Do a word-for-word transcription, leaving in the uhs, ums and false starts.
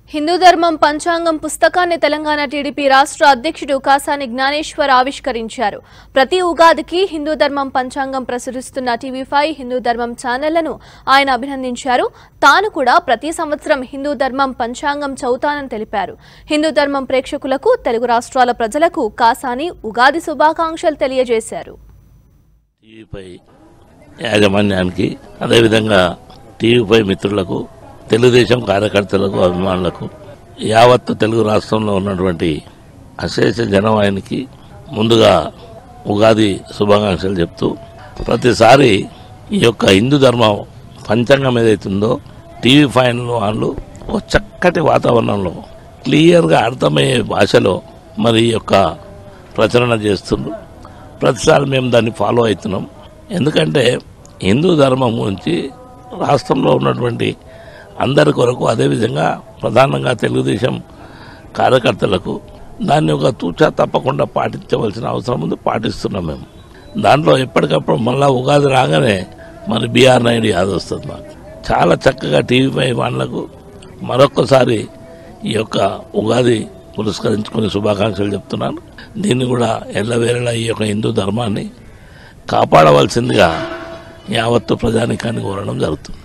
హిందూ ధర్మం పంచాంగం పుస్తకాన్ని తెలంగాణ టీడీపీ రాష్ట్ర అధ్యక్షుడు కాసాని జ్ఞానేశ్వర్ ఆవిష్కరించారు. ప్రతి ఉగాదికి హిందూ ధర్మం పంచాంగం ప్రచురిస్తున్న టీవీ ఫైవ్ హిందూ ధర్మం ఛానళ్లను ఆయన అభినందించారు. తాను కూడా ప్రతి సంవత్సరం హిందూ ధర్మం పంచాంగం చదువుతానని తెలిపారు. హిందూ ధర్మం ప్రేక్షకులకు, తెలుగు రాష్ట్రాల ప్రజలకు కాసాని ఉగాది శుభాకాంక్షలు తెలియజేశారు. టీవీ ఫైవ్ యాజమాన్యానికి, అదేవిధంగా టీవీ ఫైవ్ మిత్రులకు, తెలుగుదేశం కార్యకర్తలకు, అభిమానులకు, యావత్తు తెలుగు రాష్ట్రంలో ఉన్నటువంటి అశేష జనవాహినికి ముందుగా ఉగాది శుభాకాంక్షలు చెప్తూ, ప్రతిసారి ఈ యొక్క హిందూ ధర్మ పంచాంగం ఏదైతుందో టీవీ ఫైవ్ వాళ్ళు ఒక చక్కటి వాతావరణంలో క్లియర్గా అర్థమయ్యే భాషలో మరి ఈ యొక్క ప్రచురణ చేస్తున్నారు. ప్రతిసారి మేము దాన్ని ఫాలో అవుతున్నాం. ఎందుకంటే హిందూ ధర్మం గురించి రాష్ట్రంలో ఉన్నటువంటి అందరి కొరకు, అదేవిధంగా ప్రధానంగా తెలుగుదేశం కార్యకర్తలకు దాన్ని ఒక తూచా తప్పకుండా పాటించవలసిన అవసరం ఉంది. పాటిస్తున్నాం మేము. దాంట్లో ఎప్పటికప్పుడు మళ్ళా ఉగాది రాగానే మరి బీఆర్ నాయుడు యాద వస్తుంది. మాకు చాలా చక్కగా టీవీ ఫైవ్ వాళ్ళకు మరొక్కసారి ఈ యొక్క ఉగాది పురస్కరించుకుని శుభాకాంక్షలు చెప్తున్నాను. దీన్ని కూడా ఎల్లవేళలా ఈ యొక్క హిందూ ధర్మాన్ని కాపాడవలసిందిగా యావత్తు ప్రజానికాన్ని కోరడం జరుగుతుంది.